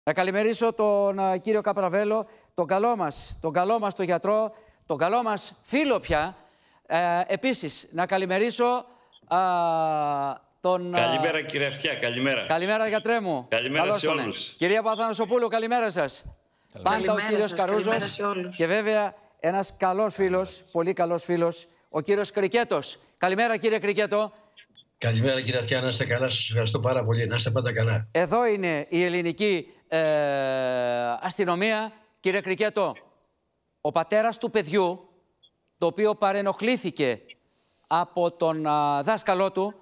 Να καλημερίσω τον κύριο Καπραβέλο, τον καλό μας τον γιατρό, τον καλό μας φίλο πια. Επίσης, να καλημερίσω τον... Καλημέρα κύριε Αυτιά, καλημέρα. Καλημέρα γιατρέ μου. Καλημέρα σε όλους. Κυρία Παπαθανασοπούλου, καλημέρα σας. Πάντα ο κύριος Καρούζος και βέβαια ένας καλός φίλος, πολύ καλός φίλος, ο κύριος Κρικέτος. Καλημέρα κύριε Κρικέτο. Καλημέρα κύριε Αυτιά, να είστε καλά, σας ευχαριστώ πάρα πολύ, να είστε πάντα καλά. Εδώ είναι η ελληνική αστυνομία. Κύριε Κρικέτο, ο πατέρας του παιδιού, το οποίο παρενοχλήθηκε από τον δάσκαλό του,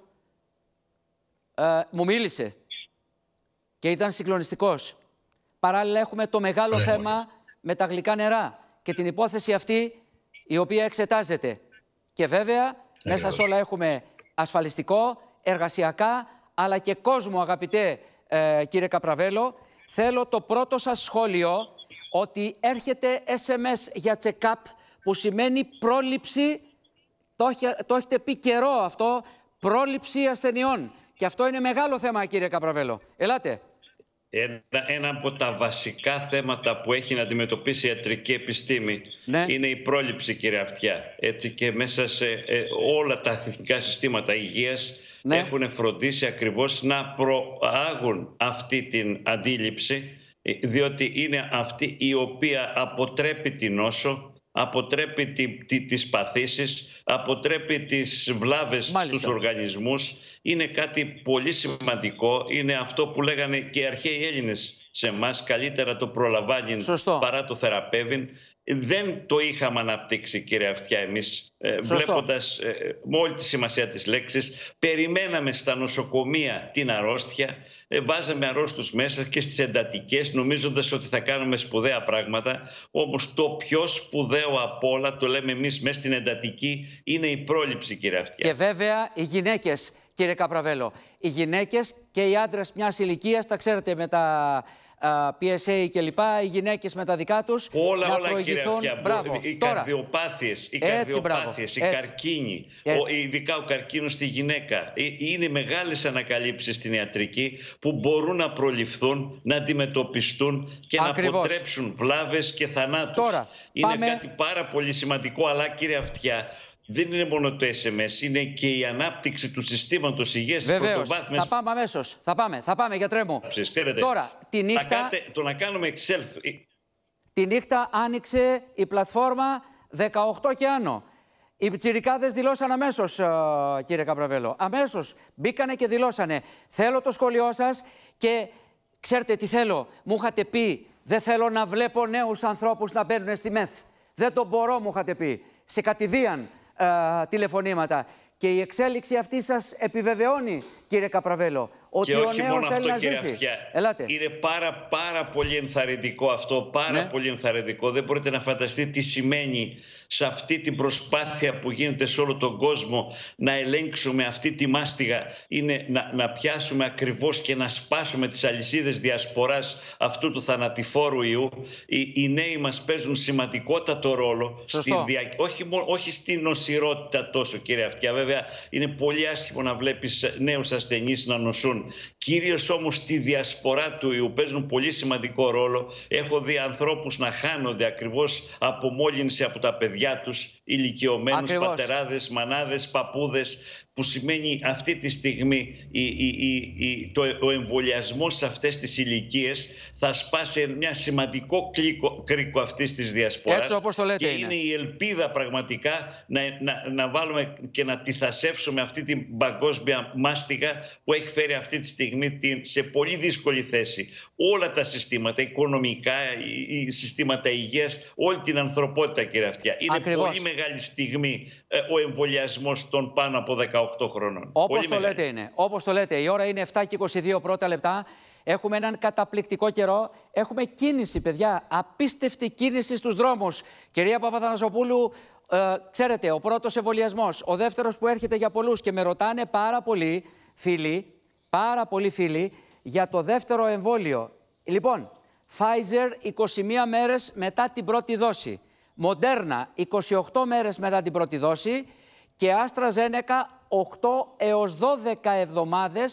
μου μίλησε και ήταν συγκλονιστικός. Παράλληλα έχουμε το μεγάλο θέμα με τα γλυκά νερά και την υπόθεση αυτή η οποία εξετάζεται. Και βέβαια μέσα σε όλα έχουμε ασφαλιστικό, εργασιακά, αλλά και κόσμο, αγαπητέ κύριε Καπραβέλο. Θέλω το πρώτο σας σχόλιο ότι έρχεται SMS για check-up, που σημαίνει πρόληψη, το έχετε πει καιρό αυτό, πρόληψη ασθενειών. Και αυτό είναι μεγάλο θέμα, κύριε Καπραβέλο. Ελάτε. Ένα από τα βασικά θέματα που έχει να αντιμετωπίσει η ιατρική επιστήμη είναι η πρόληψη, κύριε Αυτιά. Έτσι, και μέσα σε όλα τα εθνικά συστήματα υγείας έχουν φροντίσει ακριβώς να προάγουν αυτή την αντίληψη, διότι είναι αυτή η οποία αποτρέπει την νόσο, αποτρέπει τις παθήσεις, αποτρέπει τις βλάβες στους οργανισμούς. Είναι κάτι πολύ σημαντικό. Είναι αυτό που λέγανε και οι αρχαίοι Έλληνες σε εμάς, καλύτερα το προλαμβάνει παρά το θεραπεύειν. Δεν το είχαμε αναπτύξει, κύριε Αυτιά, εμείς, βλέποντας με όλη τη σημασία της λέξης. Περιμέναμε στα νοσοκομεία την αρρώστια, βάζαμε αρρώστους μέσα και στις εντατικές, νομίζοντας ότι θα κάνουμε σπουδαία πράγματα. Όμως το πιο σπουδαίο απ' όλα, το λέμε εμείς μέσα στην εντατική, είναι η πρόληψη, κύριε Αυτιά. Και βέβαια οι γυναίκες, κύριε Καπραβέλο, οι γυναίκες και οι άντρες μιας ηλικίας, τα ξέρετε με τα PSA και λοιπά, οι γυναίκες με τα δικά τους, όλα, να όλα, προηγηθούν. Κύριε Μπράβο. Οι καρδιοπάθειες, οι καρκίνοι, ειδικά ο καρκίνος στη γυναίκα. Είναι μεγάλες ανακαλύψεις στην ιατρική που μπορούν να προληφθούν, να αντιμετωπιστούν και να αποτρέψουν βλάβες και θανάτους. Είναι κάτι πάρα πολύ σημαντικό, αλλά κύριε Αυτιά, δεν είναι μόνο το SMS, είναι και η ανάπτυξη του συστήματος υγείας. Βεβαίως. Θα πάμε αμέσως. Θα πάμε, γιατρέ μου. Ξέρετε, τώρα, τη νύχτα... το να κάνουμε Excel... Τη νύχτα άνοιξε η πλατφόρμα 18 και άνω. Οι πιτσιρικάδες δηλώσαν αμέσως, κύριε Καπραβέλο. Αμέσως μπήκανε και δηλώσανε. Θέλω το σχόλιο σας και ξέρετε τι θέλω. Μου είχατε πει, δεν θέλω να βλέπω νέους ανθρώπους να μπαίνουν στη ΜΕΘ. Δεν το μπορώ, μου είχατε πει. Σε κατηδίαν τηλεφωνήματα. Και η εξέλιξη αυτή σας επιβεβαιώνει, κύριε Καπραβέλο, ότι ο νέος θέλει να ζήσει. Ελάτε. Είναι πάρα πολύ ενθαρρυντικό αυτό, πολύ ενθαρρυντικό. Δεν μπορείτε να φανταστείτε τι σημαίνει σε αυτή την προσπάθεια που γίνεται σε όλο τον κόσμο να ελέγξουμε αυτή τη μάστιγα. Είναι να πιάσουμε ακριβώς και να σπάσουμε τις αλυσίδες διασποράς αυτού του θανατηφόρου ιού. Οι νέοι μας παίζουν σημαντικότατο ρόλο, όχι στην νοσηρότητα τόσο, κύριε Αυτιά. Βέβαια είναι πολύ άσχημο να βλέπεις νέους ασθενείς να νοσούν. Κυρίως όμως στη διασπορά του ιού παίζουν πολύ σημαντικό ρόλο. Έχω δει ανθρώπους να χάνονται ακριβώς από μόλυνση από τα παιδιά τους, ηλικιωμένους, πατεράδες, μανάδες, παππούδες, που σημαίνει αυτή τη στιγμή ο εμβολιασμός σε αυτές τις ηλικίες θα σπάσει μια σημαντικό κρίκο αυτής της διασποράς. Έτσι όπως το λέτε και είναι η ελπίδα πραγματικά να βάλουμε και να τυθασεύσουμε αυτή την παγκόσμια μάστιγα που έχει φέρει αυτή τη στιγμή σε πολύ δύσκολη θέση όλα τα συστήματα, οικονομικά, οι συστήματα υγείας, όλη την ανθρωπότητα, κύριε Αυτιά. Είναι πολύ μεγάλη στιγμή ο εμβολιασμός των πάνω από 18 χρόνων. Όπως το λέτε είναι. Όπως το λέτε. Η ώρα είναι 7 και 22 πρώτα λεπτά. Έχουμε έναν καταπληκτικό καιρό. Έχουμε κίνηση, παιδιά. Απίστευτη κίνηση στους δρόμους. Κυρία Παπαθανασοπούλου, ξέρετε, ο πρώτος εμβολιασμός, ο δεύτερος που έρχεται για πολλούς και με ρωτάνε πάρα πολλοί φίλοι, για το δεύτερο εμβόλιο. Λοιπόν, Pfizer 21 μέρες μετά την πρώτη δόση. Moderna 28 μέρες μετά την πρώτη δόση και AstraZeneca 8 έως 12 εβδομάδες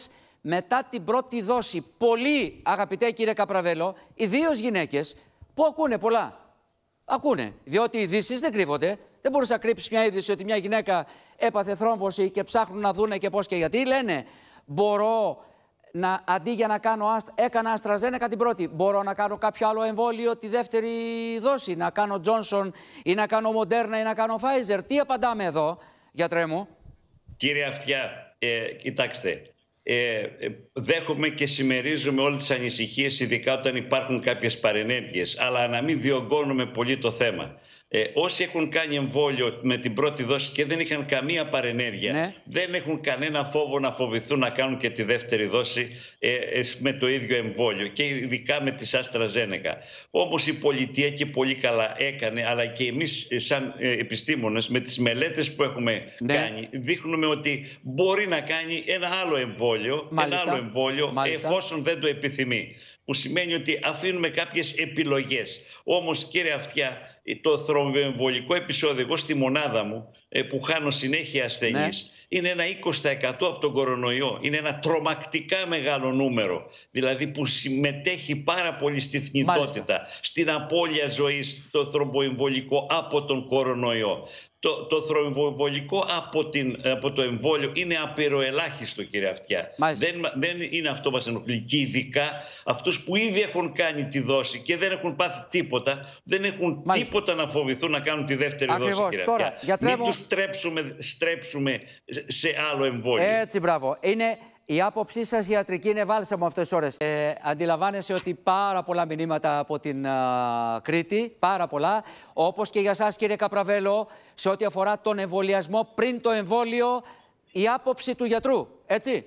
μετά την πρώτη δόση. Πολλοί, αγαπητέ κύριε Καπραβέλο, ιδίως γυναίκες, που ακούνε πολλά. Ακούνε, διότι οι ειδήσεις δεν κρύβονται. Δεν μπορείς να κρύψεις μια είδηση ότι μια γυναίκα έπαθε θρόμβωση και ψάχνουν να δούνε και πώς και γιατί. Λένε, μπορώ να, αντί για να κάνω, έκανα AstraZeneca την πρώτη, μπορώ να κάνω κάποιο άλλο εμβόλιο τη δεύτερη δόση, να κάνω Johnson ή να κάνω Moderna ή να κάνω Pfizer. Τι απαντάμε εδώ, γιατρέ μου? Κύριε Αυτιά, κοιτάξτε, δέχομαι και συμμερίζομαι όλες τις ανησυχίες, ειδικά όταν υπάρχουν κάποιες παρενέργειες, αλλά να μην διωγγώνουμε πολύ το θέμα. Όσοι έχουν κάνει εμβόλιο με την πρώτη δόση και δεν είχαν καμία παρενέργεια, ναι, δεν έχουν κανένα φόβο να φοβηθούν να κάνουν και τη δεύτερη δόση με το ίδιο εμβόλιο, και ειδικά με τη AstraZeneca. Όμως η πολιτεία, και πολύ καλά έκανε, αλλά και εμείς σαν επιστήμονες με τις μελέτες που έχουμε, ναι, κάνει, δείχνουμε ότι μπορεί να κάνει ένα άλλο εμβόλιο, εφόσον δεν το επιθυμεί. Που σημαίνει ότι αφήνουμε κάποιες επιλογές. Όμως, κύριε Αυτιά, το θρομβοεμβολικό επεισόδιο, εγώ στη μονάδα μου, που χάνω συνέχεια ασθενείς, ναι, είναι ένα 20% από τον κορονοϊό. Είναι ένα τρομακτικά μεγάλο νούμερο. Δηλαδή που συμμετέχει πάρα πολύ στη θνητότητα, στην απώλεια ζωής, το θρομβοεμβολικό από τον κορονοϊό. Το θρομβοεμβολικό από το εμβόλιο είναι απειροελάχιστο, κύριε Αυτιά. Δεν είναι αυτό που μας ενοχλεί. Και ειδικά αυτούς που ήδη έχουν κάνει τη δόση και δεν έχουν πάθει τίποτα, δεν έχουν τίποτα να φοβηθούν να κάνουν τη δεύτερη δόση, κύριε Αυτιά. Μην τους στρέψουμε σε άλλο εμβόλιο. Έτσι, μπράβο. Η άποψή σας ιατρική είναι βάλσαμο αυτές τις ώρες. Αντιλαμβάνεσαι ότι πάρα πολλά μηνύματα από την Κρήτη, πάρα πολλά, όπως και για σας, κύριε Καπραβέλο, σε ό,τι αφορά τον εμβολιασμό πριν το εμβόλιο, η άποψη του γιατρού, έτσι.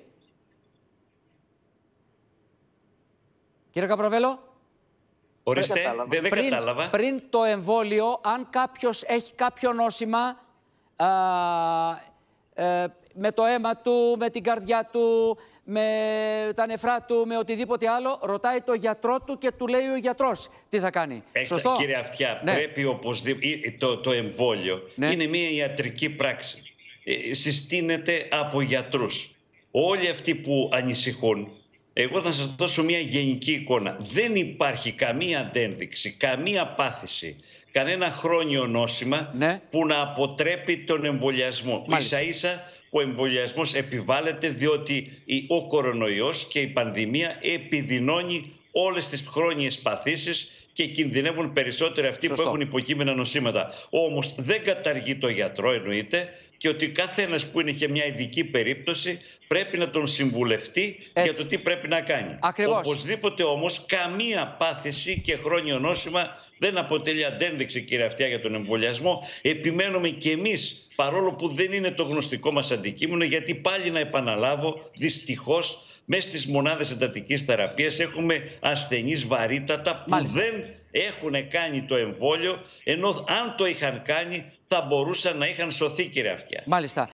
Κύριε Καπραβέλο. Ορίστε, δεν κατάλαβα. Πριν το εμβόλιο, αν κάποιος έχει κάποιο νόσημα, με το αίμα του, με την καρδιά του, με τα νεφρά του, με οτιδήποτε άλλο, ρωτάει το γιατρό του και του λέει ο γιατρός τι θα κάνει. Σωστό? Κύριε Αυτιά, ναι, πρέπει οπωσδήποτε, το εμβόλιο, ναι, είναι μια ιατρική πράξη. Συστήνεται από γιατρούς. Όλοι αυτοί που ανησυχούν, εγώ θα σας δώσω μια γενική εικόνα. Δεν υπάρχει καμία αντένδειξη, καμία πάθηση, κανένα χρόνιο νόσημα, ναι, που να αποτρέπει τον εμβολιασμό. Ίσα-ίσα ο εμβολιασμός επιβάλλεται διότι ο κορονοϊός και η πανδημία επιδεινώνει όλες τις χρόνιες παθήσεις και κινδυνεύουν περισσότερο αυτοί, σωστό, που έχουν υποκείμενα νοσήματα. Όμως δεν καταργεί το γιατρό, εννοείται, και ότι κάθε ένας που είναι και μια ειδική περίπτωση πρέπει να τον συμβουλευτεί, έτσι, για το τι πρέπει να κάνει. Ακριβώς. Οπωσδήποτε όμως καμία πάθηση και χρόνιο νόσημα δεν αποτελεί αντένδειξη, κύριε Αυτιά, για τον εμβολιασμό. Επιμένουμε και εμείς, παρόλο που δεν είναι το γνωστικό μας αντικείμενο, γιατί πάλι να επαναλάβω, δυστυχώς, μέσα στις μονάδες εντατικής θεραπείας έχουμε ασθενείς βαρύτατα που, μάλιστα, δεν έχουν κάνει το εμβόλιο, ενώ αν το είχαν κάνει θα μπορούσαν να είχαν σωθεί, κύριε Αυτιά. Μάλιστα.